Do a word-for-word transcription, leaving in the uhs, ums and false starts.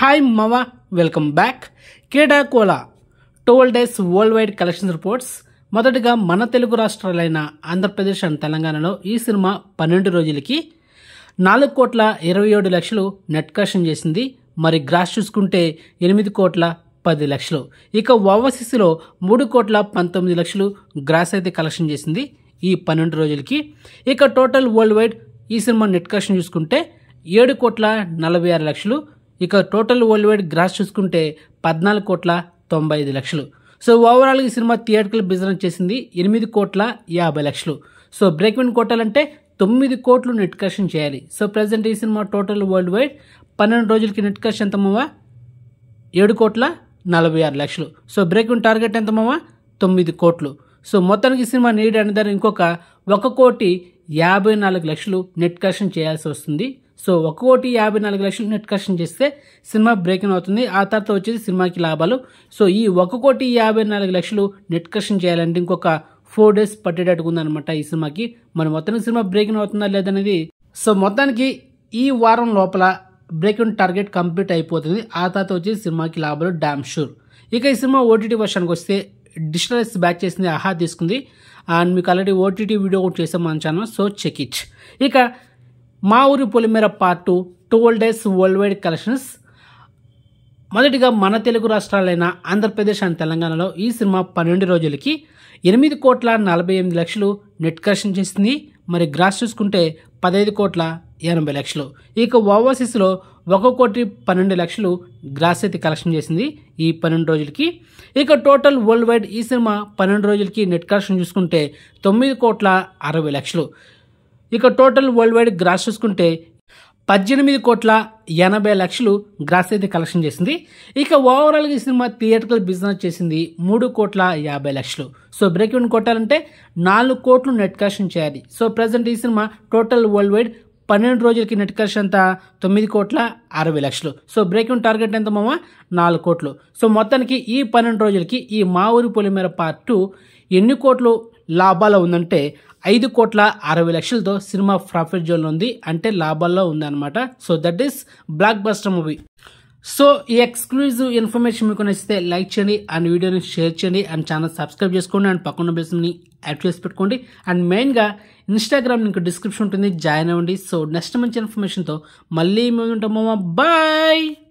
Hi Mama, welcome back. Keedaa cola twelve days worldwide collection reports. మొదటగా మన Telugu రాష్ట్రాలైన Andhra Pradesh and తెలంగాణలో ఈ సినిమా పన్నెండు రోజులకి నాలుగు కోట్ల ఇరవై ఏడు లక్షలు నెట్ కలెక్షన్ చేసింది. మరి గ్రాస్ చూసుకుంటే ఎనిమిది కోట్ల పది లక్షలు. ఇక ఓవర్సీస్లో మూడు కోట్ల పంతొమ్మిది లక్షలు గ్రాస్ అయితే కలెక్షన్ చేసింది ఈ పన్నెండు రోజులకి. ఇక టోటల్ వరల్డ్ వైడ్ ఈ సినిమా నెట్ కలెక్షన్ చూసుకుంటే ఏడు కోట్ల నలభై ఆరు లక్షలు. ఇక టోటల్ వరల్డ్ వైడ్ గ్రాస్ చూసుకుంటే పద్నాలుగు కోట్ల తొంభై ఐదు లక్షలు. సో ఓవరాల్గా ఈ సినిమా థియేటర్కల్ బిజినెస్ చేసింది ఎనిమిది కోట్ల యాభై లక్షలు. సో బ్రేక్ ఈవెన్ కొట్టాలంటే తొమ్మిది కోట్లు నెట్ కలెక్షన్ చేయాలి. సో ప్రజెంట్ ఈ సినిమా టోటల్ వరల్డ్ వైడ్ పన్నెండు రోజులకి నెట్ కలెక్షన్ ఎంత మావా? ఏడు కోట్ల నలభై ఆరు లక్షలు. సో బ్రేక్ ఈవెన్ టార్గెట్ ఎంత మావా? తొమ్మిది కోట్లు. సో మొత్తానికి ఈ సినిమా నీడ్ అనేది ఇంకొక ఒక కోటి యాభై నాలుగు లక్షలు నెట్ కలెక్షన్ చేయాల్సి వస్తుంది. సో ఒక కోటి యాభై నాలుగు లక్షలు నెట్ కలెక్షన్ చేస్తే సినిమా బ్రేక్ ఇన్ అవుతుంది. ఆ తర్వాత వచ్చేసి సినిమాకి లాభాలు. సో ఈ ఒక కోటి యాభై నాలుగు లక్షలు నెట్ కలెక్షన్ చేయాలంటే ఇంకొక ఫోర్ డేస్ పట్టేటట్టుగా ఉందన్నమాట ఈ సినిమాకి. మరి మొత్తానికి సినిమా బ్రేక్ ఇన్ అవుతుందా లేదనేది సో మొత్తానికి ఈ వారం లోపల బ్రేక్ ఇన్ టార్గెట్ కంప్లీట్ అయిపోతుంది. ఆ తర్వాత వచ్చేసి సినిమాకి లాభాలు డామ్ షూర్. ఇక ఈ సినిమా ఓటీటీ వర్షన్కి వస్తే డిజిటలైజ్ బ్యాక్ చేసింది, ఆహా తీసుకుంది. అండ్ మీకు ఆల్రెడీ ఓటీటీ వీడియో కూడా చేసాం మన ఛానల్, సో చెక్ ఇట్. ఇక Maa Oori Polimera part two twelve days worldwide collections. మొదటిగా మన తెలుగు రాష్ట్రాలైన ఆంధ్రప్రదేశ్ అండ్ తెలంగాణలో ఈ సినిమా పన్నెండు రోజులకి ఎనిమిది కోట్ల నలభై ఎనిమిది లక్షలు నెట్ కలెక్షన్ చేసింది. మరి గ్రాస్ చూసుకుంటే పదహైదు కోట్ల ఎనభై లక్షలు. ఇక ఓవర్సీస్లో ఒక కోటి పన్నెండు లక్షలు గ్రాస్ అయితే కలెక్షన్ చేసింది ఈ పన్నెండు రోజులకి. ఇక టోటల్ వరల్డ్ వైడ్ ఈ సినిమా పన్నెండు రోజులకి నెట్ కలెక్షన్ చూసుకుంటే తొమ్మిది కోట్ల అరవై లక్షలు. ఇక టోటల్ వరల్డ్ వైడ్ గ్రాస్ చూసుకుంటే పద్దెనిమిది కోట్ల ఎనభై లక్షలు గ్రాస్ అయితే కలెక్షన్ చేసింది. ఇక ఓవరాల్గా ఈ సినిమా థియేటర్కల్ బిజినెస్ చేసింది మూడు కోట్ల యాభై లక్షలు. సో బ్రేక్ ఈవెన్ కొట్టాలంటే నాలుగు కోట్లు నెట్ కలెక్షన్ చేయాలి. సో ప్రజెంట్ ఈ సినిమా టోటల్ వరల్డ్ వైడ్ పన్నెండు రోజులకి నెట్ కలెక్షన్ అంతా తొమ్మిది కోట్ల అరవై లక్షలు. సో బ్రేక్ ఈవెన్ టార్గెట్ ఎంత మామా? నాలుగు కోట్లు. సో మొత్తానికి ఈ పన్నెండు రోజులకి ఈ మా ఊరి పొలిమేర పార్ట్ టూ ఎన్ని కోట్లు లాభాలు ఉందంటే ఐదు కోట్ల అరవై లక్షలతో సినిమా ప్రాఫిట్ జోన్లో ఉంది, అంటే లాభాల్లో ఉందన్నమాట. So that is blockbuster movie. So ఈ ఎక్స్క్లూజివ్ ఇన్ఫర్మేషన్ మీకు నచ్చితే లైక్ చేయండి అండ్ వీడియోని షేర్ చేయండి అండ్ ఛానల్ సబ్స్క్రైబ్ చేసుకోండి అండ్ పక్కన బెల్స్ని యాడ్ చేసి పెట్టుకోండి. అండ్ మెయిన్గా ఇన్స్టాగ్రామ్ లింక్ డిస్క్రిప్షన్ ఉంటుంది, జాయిన్ అవ్వండి. సో నెక్స్ట్ మంచి ఇన్ఫర్మేషన్తో మళ్ళీ మేము ఉంటాము. బాయ్.